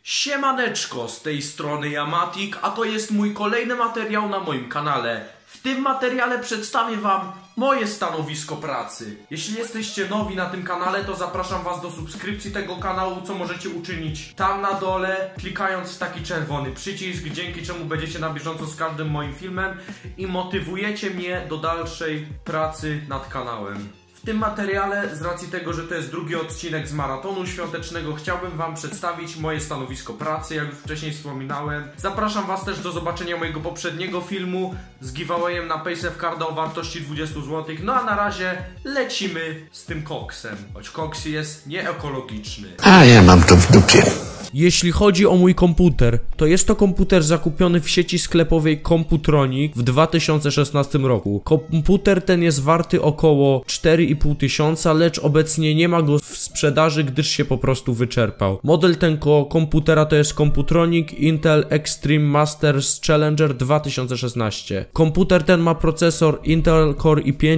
Siemaneczko, z tej strony Yamatik, a to jest mój kolejny materiał na moim kanale. W tym materiale przedstawię wam moje stanowisko pracy. Jeśli jesteście nowi na tym kanale, to zapraszam was do subskrypcji tego kanału, co możecie uczynić tam na dole, klikając w taki czerwony przycisk, dzięki czemu będziecie na bieżąco z każdym moim filmem i motywujecie mnie do dalszej pracy nad kanałem. W tym materiale, z racji tego, że to jest drugi odcinek z maratonu świątecznego, chciałbym wam przedstawić moje stanowisko pracy, jak już wcześniej wspominałem. Zapraszam was też do zobaczenia mojego poprzedniego filmu z giveawayem na PaySafeCarda o wartości 20 zł. No a na razie lecimy z tym koksem, choć koks jest nieekologiczny. A ja mam to w dupie. Jeśli chodzi o mój komputer, to jest to komputer zakupiony w sieci sklepowej Computronic w 2016 roku. Komputer ten jest warty około 4,5 tysiąca, lecz obecnie nie ma go w sprzedaży, gdyż się po prostu wyczerpał. Model tego komputera to jest Computronic Intel Extreme Masters Challenger 2016. Komputer ten ma procesor Intel Core i5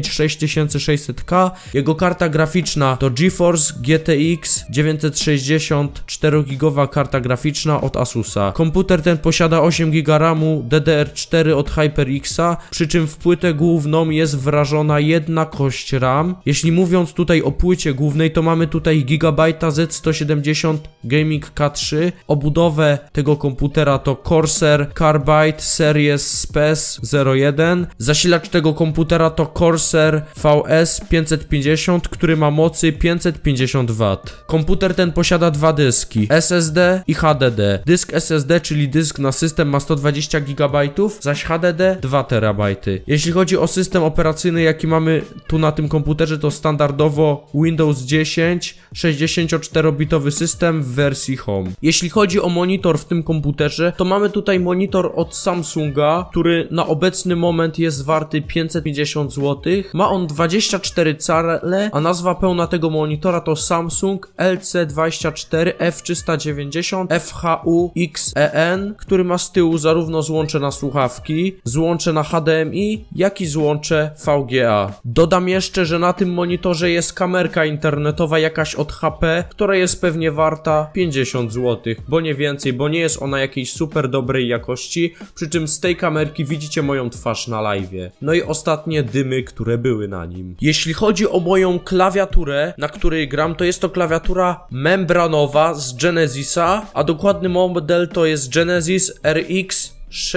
6600K, jego karta graficzna to GeForce GTX 960 4GB karta graficzna od Asusa. Komputer ten posiada 8 GB RAMu DDR4 od HyperX'a, przy czym w płytę główną jest wrażona jedna kość RAM. Jeśli mówiąc tutaj o płycie głównej, to mamy tutaj Gigabyte'a Z170 Gaming K3. Obudowę tego komputera to Corsair Carbide Series Spec 01. Zasilacz tego komputera to Corsair VS 550, który ma mocy 550 W. Komputer ten posiada dwa dyski SSD i HDD. Dysk SSD, czyli dysk na system, ma 120 GB, zaś HDD 2 TB. Jeśli chodzi o system operacyjny, jaki mamy tu na tym komputerze, to standardowo Windows 10 64-bitowy system w wersji Home. Jeśli chodzi o monitor w tym komputerze, to mamy tutaj monitor od Samsunga, który na obecny moment jest warty 550 zł. Ma on 24 cale, a nazwa pełna tego monitora to Samsung LC24 F390 FHU XEN, który ma z tyłu zarówno złącze na słuchawki, złącze na HDMI, jak i złącze VGA. Dodam jeszcze, że na tym monitorze jest kamerka internetowa jakaś od HP, która jest pewnie warta 50 zł, bo nie więcej, bo nie jest ona jakiejś super dobrej jakości, przy czym z tej kamerki widzicie moją twarz na live'ie. No i ostatnie dymy, które były na nim. Jeśli chodzi o moją klawiaturę, na której gram, to jest to klawiatura membranowa z Genesisa, a dokładny model to jest Genesis RX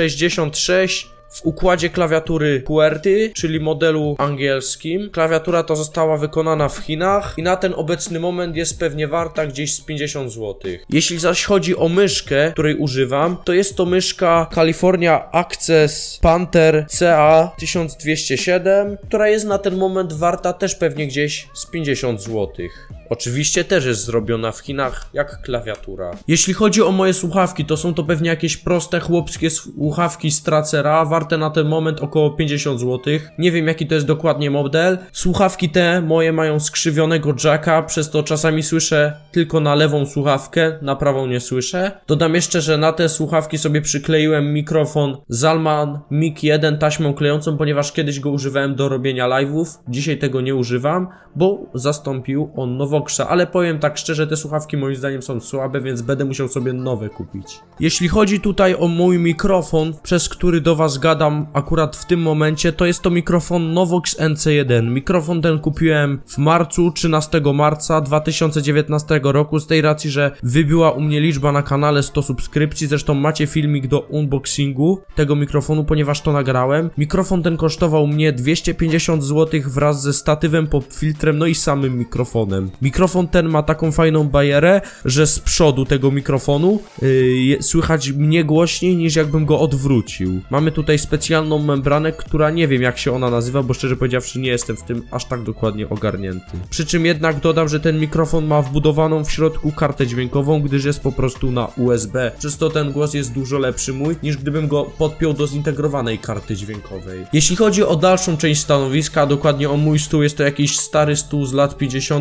66 w układzie klawiatury QWERTY, czyli modelu angielskim. Klawiatura ta została wykonana w Chinach i na ten obecny moment jest pewnie warta gdzieś z 50 zł. Jeśli zaś chodzi o myszkę, której używam, to jest to myszka California Access Panther CA 1207, która jest na ten moment warta też pewnie gdzieś z 50 zł. Oczywiście też jest zrobiona w Chinach jak klawiatura. Jeśli chodzi o moje słuchawki, to są to pewnie jakieś proste chłopskie słuchawki Stracera, warte na ten moment około 50 zł. Nie wiem jaki to jest dokładnie model. Słuchawki te moje mają skrzywionego jacka, przez to czasami słyszę tylko na lewą słuchawkę, na prawą nie słyszę. Dodam jeszcze, że na te słuchawki sobie przykleiłem mikrofon Zalman Mic 1 taśmą klejącą, ponieważ kiedyś go używałem do robienia live'ów. Dzisiaj tego nie używam, bo zastąpił on Novoxa, ale powiem tak szczerze, te słuchawki moim zdaniem są słabe, więc będę musiał sobie nowe kupić. Jeśli chodzi tutaj o mój mikrofon, przez który do was gadam akurat w tym momencie, to jest to mikrofon Novox NC1. Mikrofon ten kupiłem w marcu, 13 marca 2019 roku, z tej racji, że wybiła u mnie liczba na kanale 100 subskrypcji. Zresztą macie filmik do unboxingu tego mikrofonu, ponieważ to nagrałem. Mikrofon ten kosztował mnie 250 zł wraz ze statywem, popfiltrem, no i samym mikrofonem. Mikrofon ten ma taką fajną barierę, że z przodu tego mikrofonu słychać mnie głośniej niż jakbym go odwrócił. Mamy tutaj specjalną membranę, która nie wiem jak się ona nazywa, bo szczerze powiedziawszy nie jestem w tym aż tak dokładnie ogarnięty. Przy czym jednak dodam, że ten mikrofon ma wbudowaną w środku kartę dźwiękową, gdyż jest po prostu na USB. Przez to ten głos jest dużo lepszy mój, niż gdybym go podpiął do zintegrowanej karty dźwiękowej. Jeśli chodzi o dalszą część stanowiska, dokładnie o mój stół, jest to jakiś stary stół z lat 50., który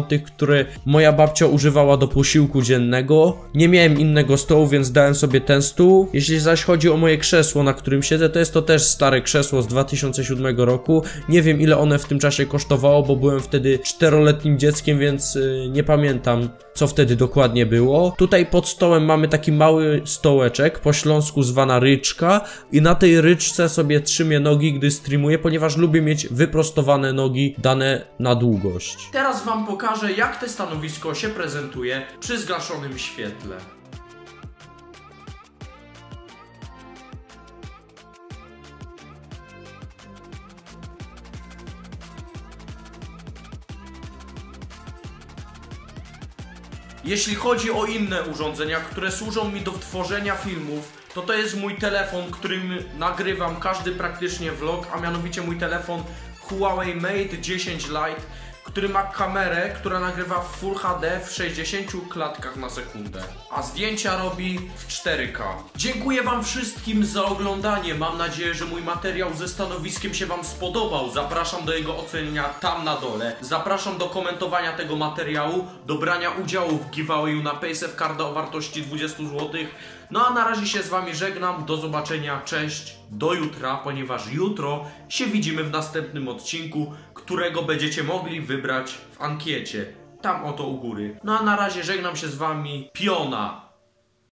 które moja babcia używała do posiłku dziennego. Nie miałem innego stołu, więc dałem sobie ten stół. Jeśli zaś chodzi o moje krzesło, na którym siedzę, to jest to też stare krzesło z 2007 roku. Nie wiem, ile one w tym czasie kosztowało, bo byłem wtedy 4-letnim dzieckiem, więc nie pamiętam, co wtedy dokładnie było. Tutaj pod stołem mamy taki mały stołeczek, po śląsku zwana ryczka, i na tej ryczce sobie trzymię nogi, gdy streamuję, ponieważ lubię mieć wyprostowane nogi dane na długość. Teraz wam pokażę, jak to stanowisko się prezentuje przy zgaszonym świetle. Jeśli chodzi o inne urządzenia, które służą mi do tworzenia filmów, to jest mój telefon, którym nagrywam każdy praktycznie vlog, a mianowicie mój telefon Huawei Mate 10 Lite, który ma kamerę, która nagrywa w Full HD w 60 klatkach na sekundę, a zdjęcia robi w 4K. Dziękuję wam wszystkim za oglądanie, mam nadzieję, że mój materiał ze stanowiskiem się wam spodobał. Zapraszam do jego oceniania tam na dole, zapraszam do komentowania tego materiału, do brania udziału w giveawayu na Paysafe Carda o wartości 20 zł. No a na razie się z wami żegnam, do zobaczenia, cześć, do jutra, ponieważ jutro się widzimy w następnym odcinku, którego będziecie mogli wybrać w ankiecie, tam oto u góry. No a na razie żegnam się z wami, Piona.